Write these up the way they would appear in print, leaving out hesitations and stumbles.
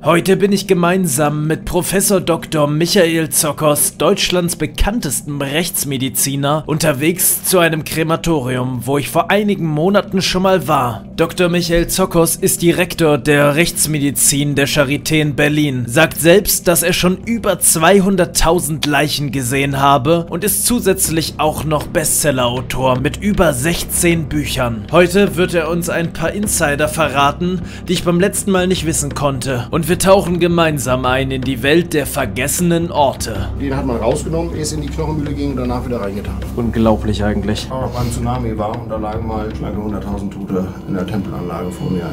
Heute bin ich gemeinsam mit Professor Dr. Michael Zokos, Deutschlands bekanntestem Rechtsmediziner, unterwegs zu einem Krematorium, wo ich vor einigen Monaten schon mal war. Dr. Michael Zokos ist Direktor der Rechtsmedizin der Charité in Berlin, sagt selbst, dass er schon über 200.000 Leichen gesehen habe und ist zusätzlich auch noch Bestsellerautor mit über 16 Büchern. Heute wird er uns ein paar Insider verraten, die ich beim letzten Mal nicht wissen konnte, und wir tauchen gemeinsam ein in die Welt der vergessenen Orte. Den hat man rausgenommen, erst in die Knochenmühle ging und danach wieder reingetan. Unglaublich eigentlich. Auch noch beim Tsunami war und da lagen mal knappe 100.000 Tote in der Tempelanlage vor mir.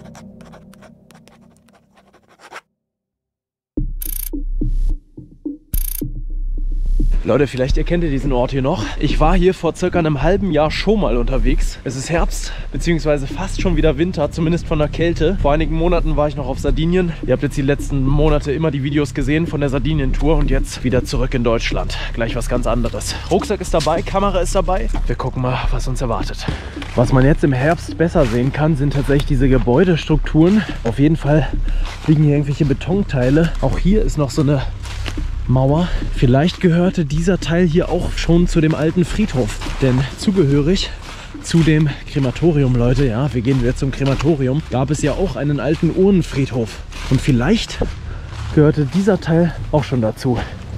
Leute, vielleicht erkennt ihr diesen Ort hier noch. Ich war hier vor circa einem halben Jahr schon mal unterwegs. Es ist Herbst, beziehungsweise fast schon wieder Winter, zumindest von der Kälte. Vor einigen Monaten war ich noch auf Sardinien. Ihr habt jetzt die letzten Monate immer die Videos gesehen von der Sardinien-Tour und jetzt wieder zurück in Deutschland. Gleich was ganz anderes. Rucksack ist dabei, Kamera ist dabei. Wir gucken mal, was uns erwartet. Was man jetzt im Herbst besser sehen kann, sind tatsächlich diese Gebäudestrukturen. Auf jeden Fall liegen hier irgendwelche Betonteile. Auch hier ist noch so eine Mauer. Vielleicht gehörte dieser Teil hier auch schon zu dem alten Friedhof, denn zugehörig zu dem Krematorium, Leute, ja, wir gehen wieder zum Krematorium, gab es ja auch einen alten Urnenfriedhof und vielleicht gehörte dieser Teil auch schon dazu.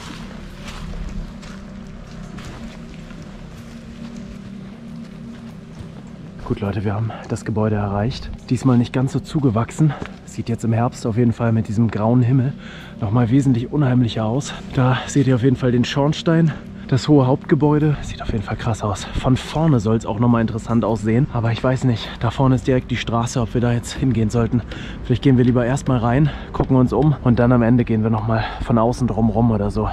Gut, Leute, wir haben das Gebäude erreicht. Diesmal nicht ganz so zugewachsen. Sieht jetzt im Herbst auf jeden Fall mit diesem grauen Himmel nochmal wesentlich unheimlicher aus. Da seht ihr auf jeden Fall den Schornstein. Das hohe Hauptgebäude sieht auf jeden Fall krass aus. Von vorne soll es auch nochmal interessant aussehen. Aber ich weiß nicht, da vorne ist direkt die Straße, ob wir da jetzt hingehen sollten. Vielleicht gehen wir lieber erstmal rein, gucken uns um und dann am Ende gehen wir nochmal von außen drum rum oder so.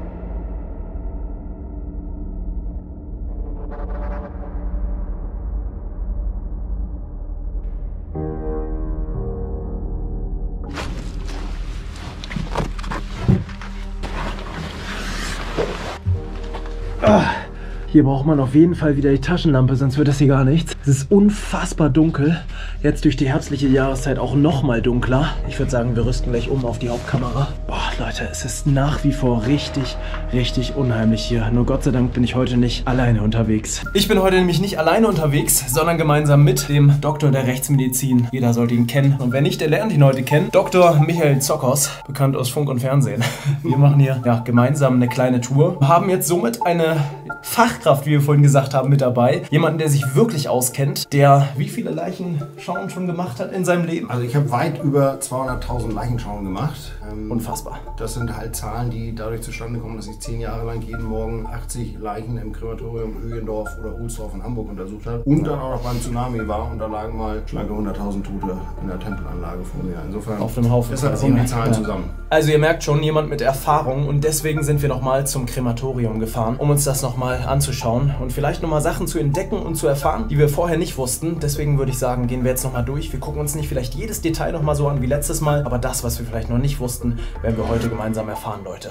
Hier braucht man auf jeden Fall wieder die Taschenlampe, sonst wird das hier gar nichts. Es ist unfassbar dunkel. Jetzt durch die herbstliche Jahreszeit auch noch mal dunkler. Ich würde sagen, wir rüsten gleich um auf die Hauptkamera. Boah, Leute, es ist nach wie vor richtig, richtig unheimlich hier. Nur Gott sei Dank bin ich heute nicht alleine unterwegs. Ich bin heute nämlich nicht alleine unterwegs, sondern gemeinsam mit dem Doktor der Rechtsmedizin. Jeder sollte ihn kennen. Und wer nicht, der lernt ihn heute kennen. Dr. Michael Zokos, bekannt aus Funk und Fernsehen. Wir machen hier ja gemeinsam eine kleine Tour. Wir haben jetzt somit eine Fachkraft, wie wir vorhin gesagt haben, mit dabei. Jemanden, der sich wirklich auskennt, der wie viele Leichenschauen schon gemacht hat in seinem Leben. Also ich habe weit über 200.000 Leichenschauen gemacht. Unfassbar. Das sind halt Zahlen, die dadurch zustande kommen, dass ich 10 Jahre lang jeden Morgen 80 Leichen im Krematorium Öhendorf oder Ohlsdorf in Hamburg untersucht habe. Und dann auch noch beim Tsunami war und da lagen mal schlanke 100.000 Tote in der Tempelanlage vor mir. Insofern auf dem Haufen. Deshalb kommen die Zahlen zusammen. Also ihr merkt schon, jemand mit Erfahrung, und deswegen sind wir nochmal zum Krematorium gefahren, um uns das nochmal anzuschauen und vielleicht nochmal Sachen zu entdecken und zu erfahren, die wir vorher nicht wussten. Deswegen würde ich sagen, gehen wir jetzt nochmal durch. Wir gucken uns nicht vielleicht jedes Detail nochmal so an wie letztes Mal, aber das, was wir vielleicht noch nicht wussten, werden wir heute gemeinsam erfahren, Leute.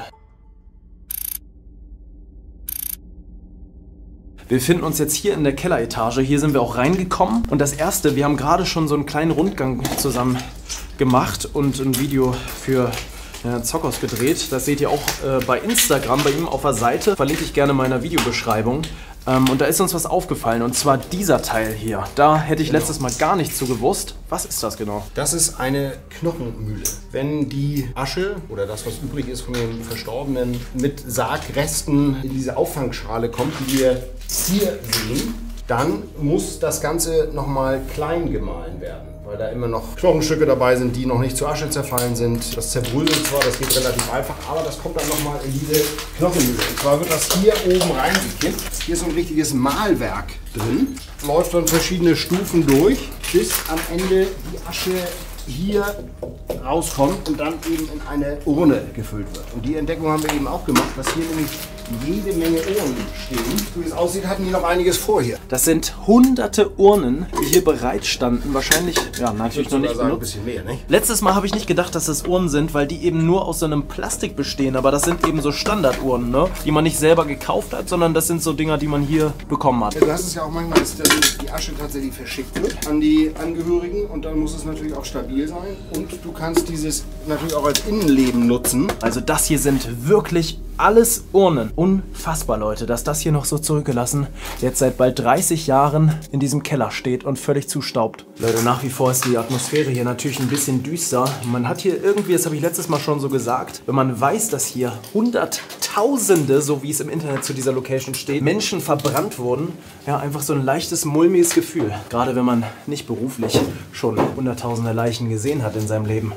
Wir befinden uns jetzt hier in der Kelleretage. Hier sind wir auch reingekommen. Und das Erste, wir haben gerade schon so einen kleinen Rundgang zusammen gemacht und ein Video für Zokos gedreht. Das seht ihr auch bei Instagram, bei ihm auf der Seite. Verlinke ich gerne in meiner Videobeschreibung. Und da ist uns was aufgefallen, und zwar dieser Teil hier. Da hätte ich letztes Mal gar nichts zu gewusst. Was ist das genau? Das ist eine Knochenmühle. Wenn die Asche oder das, was übrig ist von den Verstorbenen, mit Sargresten in diese Auffangschale kommt, die wir hier sehen, dann muss das Ganze nochmal klein gemahlen werden, weil da immer noch Knochenstücke dabei sind, die noch nicht zu Asche zerfallen sind. Das zerbröselt zwar, das geht relativ einfach, aber das kommt dann nochmal in diese Knochenmühle. Und zwar wird das hier oben reingekippt. Hier ist so ein richtiges Mahlwerk drin. Läuft dann verschiedene Stufen durch, bis am Ende die Asche hier rauskommt und dann eben in eine Urne gefüllt wird. Und die Entdeckung haben wir eben auch gemacht, dass hier nämlich jede Menge Urnen stehen. So wie es aussieht, hatten die noch einiges vor hier. Das sind hunderte Urnen, die hier bereit standen. Wahrscheinlich, ja, natürlich noch nicht ein bisschen mehr, ne? Letztes Mal habe ich nicht gedacht, dass das Urnen sind, weil die eben nur aus so einem Plastik bestehen. Aber das sind eben so Standardurnen, ne? Die man nicht selber gekauft hat, sondern das sind so Dinger, die man hier bekommen hat. Ja, du hast es ja auch manchmal, dass die Asche tatsächlich verschickt wird an die Angehörigen. Und dann muss es natürlich auch stabil sein. Und du kannst dieses natürlich auch als Innenleben nutzen. Also das hier sind wirklich alles Urnen. Unfassbar, Leute, dass das hier noch so zurückgelassen jetzt seit bald 30 Jahren in diesem Keller steht und völlig zustaubt. Leute, nach wie vor ist die Atmosphäre hier natürlich ein bisschen düster. Man hat hier irgendwie, das habe ich letztes Mal schon so gesagt, wenn man weiß, dass hier Hunderttausende, so wie es im Internet zu dieser Location steht, Menschen verbrannt wurden, ja, einfach so ein leichtes, mulmiges Gefühl. Gerade wenn man nicht beruflich schon hunderttausende Leichen gesehen hat in seinem Leben.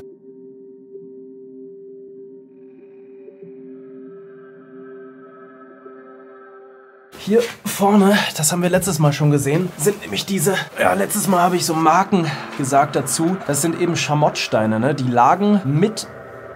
Hier vorne, das haben wir letztes Mal schon gesehen, sind nämlich diese, ja, letztes Mal habe ich so Marken gesagt dazu, das sind eben Schamottsteine, ne? Die lagen mit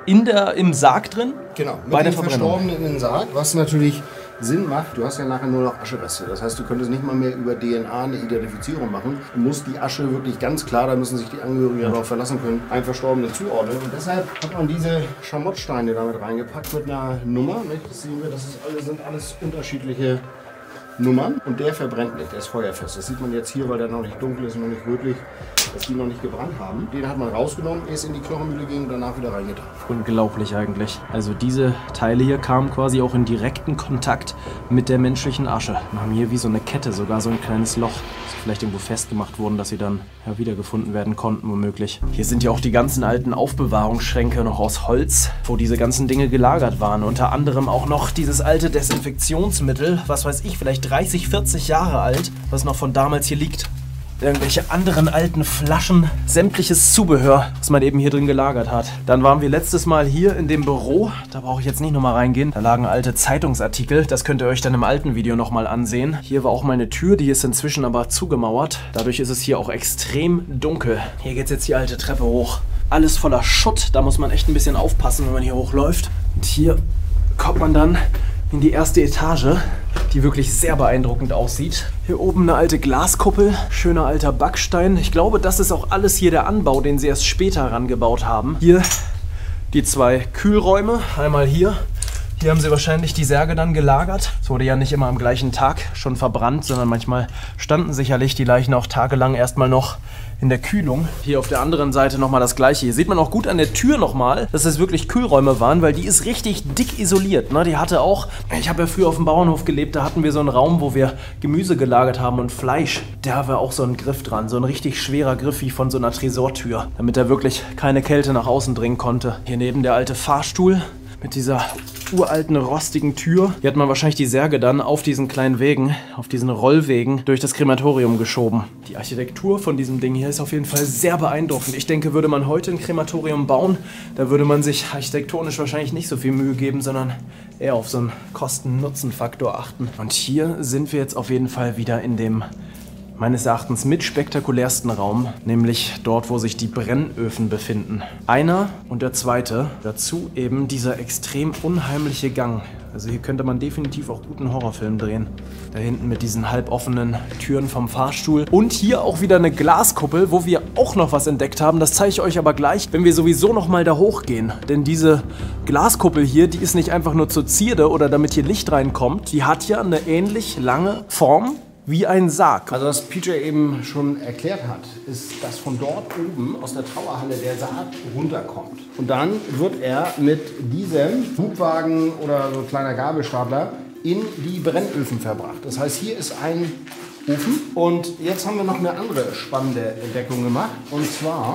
im Sarg drin. Genau, mit bei der den Verbrennung. Verstorbenen in den Sarg, was natürlich Sinn macht. Du hast ja nachher nur noch Aschereste. Das heißt, du könntest nicht mal mehr über DNA eine Identifizierung machen. Du musst die Asche wirklich ganz klar, da müssen sich die Angehörigen darauf verlassen können, einen Verstorbenen zuordnen. Und deshalb hat man diese Schamottsteine damit reingepackt mit einer Nummer. Nicht? Das sehen wir, sind alles unterschiedliche Nummern und der verbrennt nicht, der ist feuerfest. Das sieht man jetzt hier, weil der noch nicht dunkel ist und noch nicht rötlich, dass die noch nicht gebrannt haben. Den hat man rausgenommen, ist in die Knochenmühle gegangen und danach wieder reingetan. Unglaublich eigentlich. Also diese Teile hier kamen quasi auch in direkten Kontakt mit der menschlichen Asche. Wir haben hier wie so eine Kette, sogar so ein kleines Loch, das vielleicht irgendwo festgemacht wurden, dass sie dann ja, wiedergefunden werden konnten, womöglich. Hier sind ja auch die ganzen alten Aufbewahrungsschränke noch aus Holz, wo diese ganzen Dinge gelagert waren. Unter anderem auch noch dieses alte Desinfektionsmittel, was weiß ich, vielleicht 30, 40 Jahre alt, was noch von damals hier liegt. Irgendwelche anderen alten Flaschen, sämtliches Zubehör, was man eben hier drin gelagert hat. Dann waren wir letztes Mal hier in dem Büro, da brauche ich jetzt nicht nochmal reingehen. Da lagen alte Zeitungsartikel, das könnt ihr euch dann im alten Video nochmal ansehen. Hier war auch meine Tür, die ist inzwischen aber zugemauert. Dadurch ist es hier auch extrem dunkel. Hier geht es jetzt die alte Treppe hoch. Alles voller Schutt, da muss man echt ein bisschen aufpassen, wenn man hier hochläuft. Und hier kommt man dann in die erste Etage, die wirklich sehr beeindruckend aussieht. Hier oben eine alte Glaskuppel, schöner alter Backstein. Ich glaube, das ist auch alles hier der Anbau, den sie erst später rangebaut haben. Hier die zwei Kühlräume, einmal hier. Hier haben sie wahrscheinlich die Särge dann gelagert. Es wurde ja nicht immer am gleichen Tag schon verbrannt, sondern manchmal standen sicherlich die Leichen auch tagelang erstmal noch in der Kühlung. Hier auf der anderen Seite nochmal das gleiche. Hier sieht man auch gut an der Tür nochmal, dass es wirklich Kühlräume waren, weil die ist richtig dick isoliert. Ne? Die hatte auch, ich habe ja früher auf dem Bauernhof gelebt, da hatten wir so einen Raum, wo wir Gemüse gelagert haben und Fleisch. Da war auch so ein Griff dran, so ein richtig schwerer Griff wie von so einer Tresortür, damit da wirklich keine Kälte nach außen dringen konnte. Hier neben der alte Fahrstuhl mit dieser uralten, rostigen Tür. Hier hat man wahrscheinlich die Särge dann auf diesen kleinen Wegen, auf diesen Rollwegen durch das Krematorium geschoben. Die Architektur von diesem Ding hier ist auf jeden Fall sehr beeindruckend. Ich denke, würde man heute ein Krematorium bauen, da würde man sich architektonisch wahrscheinlich nicht so viel Mühe geben, sondern eher auf so einen Kosten-Nutzen-Faktor achten. Und hier sind wir jetzt auf jeden Fall wieder in dem meines Erachtens mit spektakulärsten Raum, nämlich dort, wo sich die Brennöfen befinden. Einer und der zweite, dazu eben dieser extrem unheimliche Gang. Also hier könnte man definitiv auch guten Horrorfilm drehen. Da hinten mit diesen halboffenen Türen vom Fahrstuhl. Und hier auch wieder eine Glaskuppel, wo wir auch noch was entdeckt haben. Das zeige ich euch aber gleich, wenn wir sowieso noch mal da hochgehen. Denn diese Glaskuppel hier, die ist nicht einfach nur zur Zierde oder damit hier Licht reinkommt. Die hat ja eine ähnlich lange Form wie ein Sarg. Also was PJ eben schon erklärt hat, ist, dass von dort oben aus der Trauerhalle der Sarg runterkommt. Und dann wird er mit diesem Hubwagen oder so ein kleiner Gabelstapler in die Brennöfen verbracht. Das heißt, hier ist ein Ofen. Und jetzt haben wir noch eine andere spannende Entdeckung gemacht. Und zwar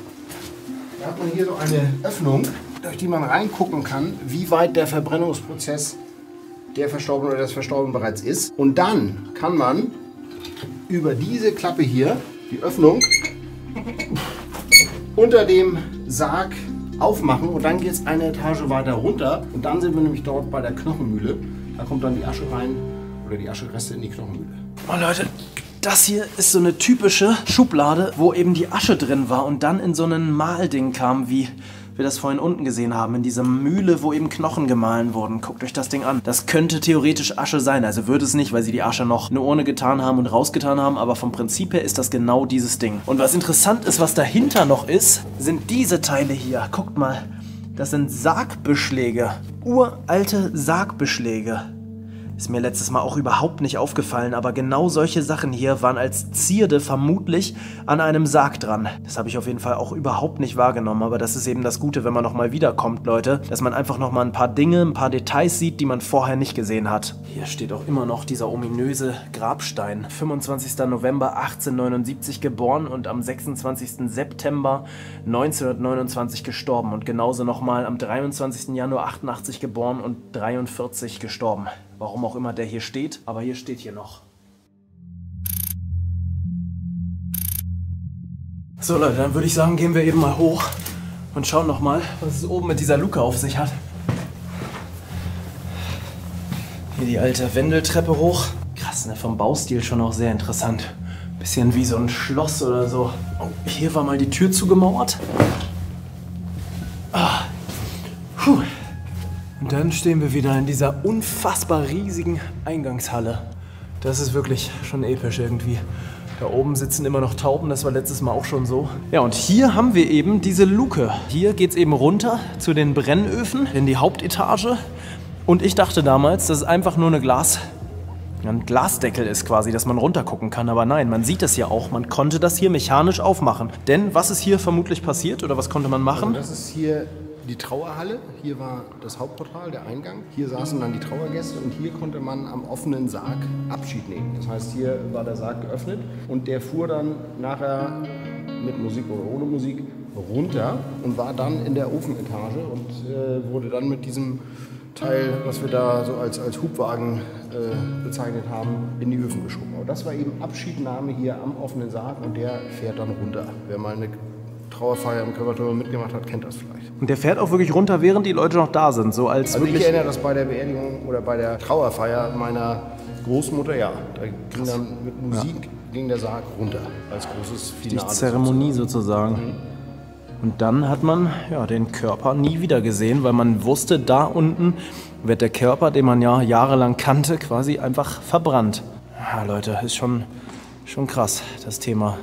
hat man hier so eine Öffnung, durch die man reingucken kann, wie weit der Verbrennungsprozess der Verstorbene oder des Verstorbenen bereits ist. Und dann kann man über diese Klappe hier, die Öffnung, unter dem Sarg aufmachen und dann geht es eine Etage weiter runter und dann sind wir nämlich dort bei der Knochenmühle. Da kommt dann die Asche rein oder die Aschereste in die Knochenmühle. Oh Leute, das hier ist so eine typische Schublade, wo eben die Asche drin war und dann in so ein Mahlding kam wie wir das vorhin unten gesehen haben, in dieser Mühle, wo eben Knochen gemahlen wurden. Guckt euch das Ding an. Das könnte theoretisch Asche sein. Also würde es nicht, weil sie die Asche noch in eine Urne getan haben und rausgetan haben. Aber vom Prinzip her ist das genau dieses Ding. Und was interessant ist, was dahinter noch ist, sind diese Teile hier. Guckt mal. Das sind Sargbeschläge. Uralte Sargbeschläge. Ist mir letztes Mal auch überhaupt nicht aufgefallen, aber genau solche Sachen hier waren als Zierde vermutlich an einem Sarg dran. Das habe ich auf jeden Fall auch überhaupt nicht wahrgenommen, aber das ist eben das Gute, wenn man nochmal wiederkommt, Leute, dass man einfach nochmal ein paar Dinge, ein paar Details sieht, die man vorher nicht gesehen hat. Hier steht auch immer noch dieser ominöse Grabstein. 25. November 1879 geboren und am 26. September 1929 gestorben und genauso nochmal am 23. Januar 88 geboren und 43 gestorben. Warum auch immer der hier steht, aber hier steht hier noch. So Leute, dann würde ich sagen, gehen wir eben mal hoch und schauen nochmal, was es oben mit dieser Luke auf sich hat. Hier die alte Wendeltreppe hoch. Krass, ne? Vom Baustil schon auch sehr interessant. Bisschen wie so ein Schloss oder so. Oh, hier war mal die Tür zugemauert. Ah. Puh. Und dann stehen wir wieder in dieser unfassbar riesigen Eingangshalle. Das ist wirklich schon episch irgendwie. Da oben sitzen immer noch Tauben, das war letztes Mal auch schon so. Ja, und hier haben wir eben diese Luke. Hier geht es eben runter zu den Brennöfen in die Hauptetage. Und ich dachte damals, dass es einfach nur ein Glasdeckel ist quasi, dass man runtergucken kann. Aber nein, man sieht es ja auch. Man konnte das hier mechanisch aufmachen. Denn was ist hier vermutlich passiert oder was konnte man machen? Also das ist hier die Trauerhalle. Hier war das Hauptportal, der Eingang. Hier saßen dann die Trauergäste und hier konnte man am offenen Sarg Abschied nehmen. Das heißt, hier war der Sarg geöffnet und der fuhr dann nachher mit Musik oder ohne Musik runter und war dann in der Ofenetage und wurde dann mit diesem Teil, was wir da so als Hubwagen bezeichnet haben, in die Öfen geschoben. Aber das war eben Abschiednahme hier am offenen Sarg und der fährt dann runter. Wer mal eine Trauerfeier im Kölberturm mitgemacht hat, kennt das vielleicht. Und der fährt auch wirklich runter, während die Leute noch da sind, so als also wirklich... Ich erinnere das bei der Beerdigung oder bei der Trauerfeier meiner Großmutter, ja. Da ging dann mit Musik ging der Sarg runter, als großes Finale. Die Zeremonie sozusagen. Mhm. Und dann hat man ja, den Körper nie wieder gesehen, weil man wusste, da unten wird der Körper, den man ja jahrelang kannte, quasi einfach verbrannt. Ja, Leute, ist schon krass, das Thema.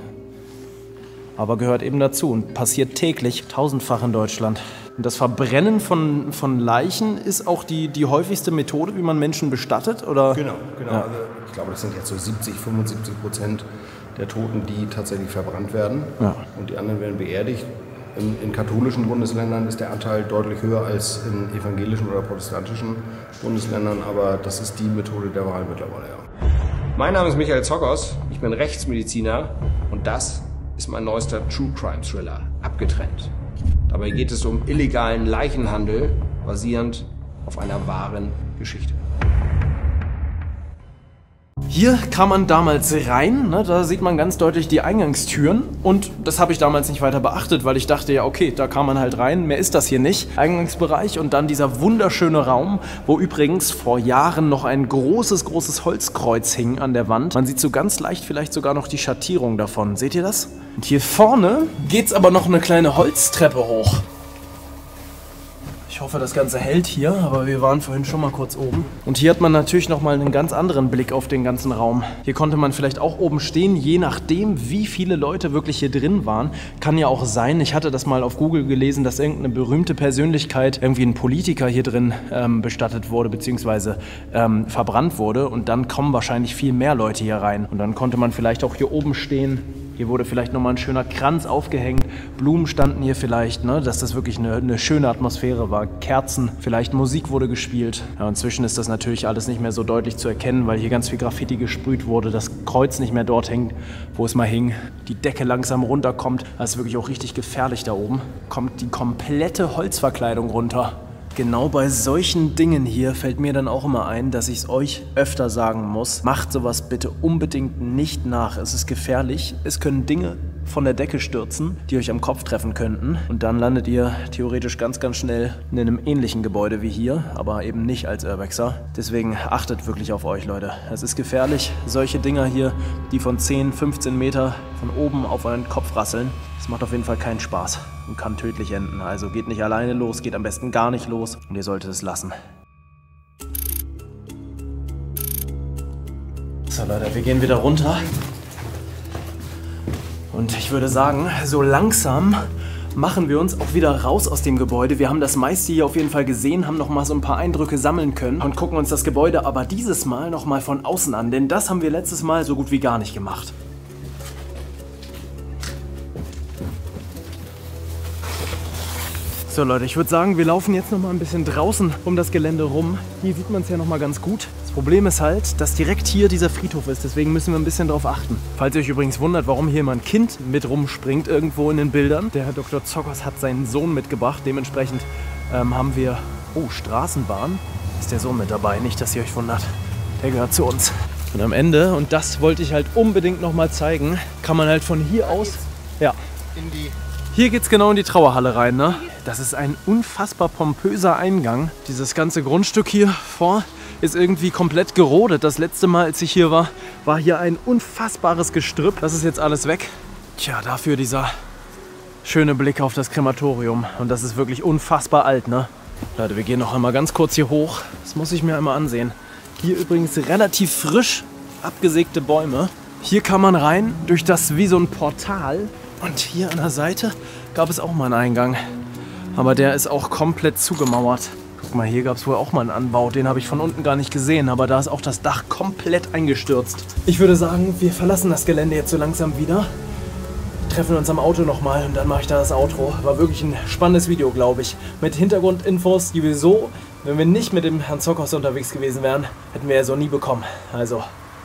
Aber gehört eben dazu und passiert täglich, tausendfach in Deutschland. Und das Verbrennen von Leichen ist auch die häufigste Methode, wie man Menschen bestattet, oder? Genau. Ja. Also ich glaube, das sind jetzt so 70-75% der Toten, die tatsächlich verbrannt werden. Ja. Und die anderen werden beerdigt. In katholischen Bundesländern ist der Anteil deutlich höher als in evangelischen oder protestantischen Bundesländern, aber das ist die Methode der Wahl mittlerweile, ja. Mein Name ist Michael Zockers, ich bin Rechtsmediziner und das ist mein neuester True Crime Thriller, Abgetrennt. Dabei geht es um illegalen Leichenhandel, basierend auf einer wahren Geschichte. Hier kam man damals rein, ne, da sieht man ganz deutlich die Eingangstüren und das habe ich damals nicht weiter beachtet, weil ich dachte, ja okay, da kam man halt rein, mehr ist das hier nicht. Eingangsbereich und dann dieser wunderschöne Raum, wo übrigens vor Jahren noch ein großes Holzkreuz hing an der Wand. Man sieht so ganz leicht vielleicht sogar noch die Schattierung davon, seht ihr das? Und hier vorne geht's aber noch eine kleine Holztreppe hoch. Ich hoffe, das Ganze hält hier, aber wir waren vorhin schon mal kurz oben. Und hier hat man natürlich nochmal einen ganz anderen Blick auf den ganzen Raum. Hier konnte man vielleicht auch oben stehen, je nachdem, wie viele Leute wirklich hier drin waren. Kann ja auch sein, ich hatte das mal auf Google gelesen, dass irgendeine berühmte Persönlichkeit, irgendwie ein Politiker hier drin bestattet wurde, beziehungsweise verbrannt wurde. Und dann kommen wahrscheinlich viel mehr Leute hier rein. Und dann konnte man vielleicht auch hier oben stehen. Hier wurde vielleicht nochmal ein schöner Kranz aufgehängt, Blumen standen hier vielleicht, ne, dass das wirklich eine schöne Atmosphäre war. Kerzen, vielleicht Musik wurde gespielt. Ja, inzwischen ist das natürlich alles nicht mehr so deutlich zu erkennen, weil hier ganz viel Graffiti gesprüht wurde, das Kreuz nicht mehr dort hängt, wo es mal hing. Die Decke langsam runterkommt, das ist wirklich auch richtig gefährlich da oben. Kommt die komplette Holzverkleidung runter. Genau bei solchen Dingen hier fällt mir dann auch immer ein, dass ich es euch öfter sagen muss. Macht sowas bitte unbedingt nicht nach. Es ist gefährlich. Es können Dinge von der Decke stürzen, die euch am Kopf treffen könnten. Und dann landet ihr theoretisch ganz, ganz schnell in einem ähnlichen Gebäude wie hier, aber eben nicht als Urbexer. Deswegen achtet wirklich auf euch, Leute. Es ist gefährlich. Solche Dinger hier, die von 10, 15 Meter von oben auf euren Kopf rasseln, Es macht auf jeden Fall keinen Spaß und kann tödlich enden. Also geht nicht alleine los, geht am besten gar nicht los und ihr solltet es lassen. So Leute, wir gehen wieder runter. Und ich würde sagen, so langsam machen wir uns auch wieder raus aus dem Gebäude. Wir haben das meiste hier auf jeden Fall gesehen, haben noch mal so ein paar Eindrücke sammeln können und gucken uns das Gebäude aber dieses Mal noch mal von außen an, denn das haben wir letztes Mal so gut wie gar nicht gemacht. So Leute, ich würde sagen, wir laufen jetzt noch mal ein bisschen draußen um das Gelände rum. Hier sieht man es ja noch mal ganz gut. Das Problem ist halt, dass direkt hier dieser Friedhof ist, deswegen müssen wir ein bisschen drauf achten. Falls ihr euch übrigens wundert, warum hier immer ein Kind mit rumspringt irgendwo in den Bildern. Der Herr Dr. Zockers hat seinen Sohn mitgebracht, dementsprechend haben wir... Oh, Straßenbahn. Ist der Sohn mit dabei, nicht, dass ihr euch wundert. Der gehört zu uns. Und am Ende, und das wollte ich halt unbedingt noch mal zeigen, kann man halt von hier aus... Ja. Hier geht's genau in die Trauerhalle rein, ne? Das ist ein unfassbar pompöser Eingang. Dieses ganze Grundstück hier vor ist irgendwie komplett gerodet. Das letzte Mal, als ich hier war, war hier ein unfassbares Gestrüpp. Das ist jetzt alles weg. Tja, dafür dieser schöne Blick auf das Krematorium. Und das ist wirklich unfassbar alt, ne? Leute, wir gehen noch einmal ganz kurz hier hoch. Das muss ich mir einmal ansehen. Hier übrigens relativ frisch abgesägte Bäume. Hier kann man rein durch das wie so ein Portal. Und hier an der Seite gab es auch mal einen Eingang. Aber der ist auch komplett zugemauert. Guck mal, hier gab es wohl auch mal einen Anbau. Den habe ich von unten gar nicht gesehen. Aber da ist auch das Dach komplett eingestürzt. Ich würde sagen, wir verlassen das Gelände jetzt so langsam wieder. Treffen uns am Auto nochmal und dann mache ich da das Outro. War wirklich ein spannendes Video, glaube ich. Mit Hintergrundinfos, die wir so, wenn wir nicht mit dem Herrn Zockers unterwegs gewesen wären, hätten wir ja so nie bekommen. Also...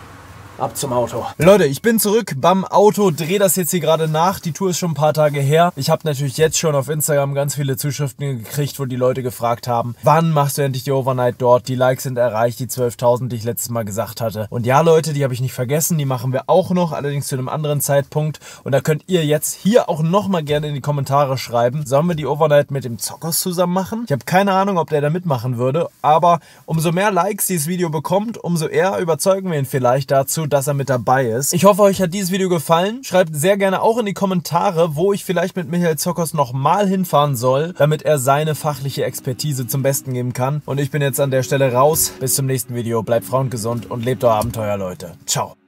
ab zum Auto. Leute, ich bin zurück beim Auto, drehe das jetzt hier gerade nach. Die Tour ist schon ein paar Tage her. Ich habe natürlich jetzt schon auf Instagram ganz viele Zuschriften gekriegt, wo die Leute gefragt haben, wann machst du endlich die Overnight dort? Die Likes sind erreicht, die 12.000, die ich letztes Mal gesagt hatte. Und ja Leute, die habe ich nicht vergessen, die machen wir auch noch, allerdings zu einem anderen Zeitpunkt. Und da könnt ihr jetzt hier auch nochmal gerne in die Kommentare schreiben, sollen wir die Overnight mit dem Zockers zusammen machen? Ich habe keine Ahnung, ob der da mitmachen würde, aber umso mehr Likes dieses Video bekommt, umso eher überzeugen wir ihn vielleicht dazu, dass er mit dabei ist. Ich hoffe, euch hat dieses Video gefallen. Schreibt sehr gerne auch in die Kommentare, wo ich vielleicht mit Michael Zockers nochmal hinfahren soll, damit er seine fachliche Expertise zum Besten geben kann. Und ich bin jetzt an der Stelle raus. Bis zum nächsten Video. Bleibt frauengesund und lebt euer Abenteuer, Leute. Ciao.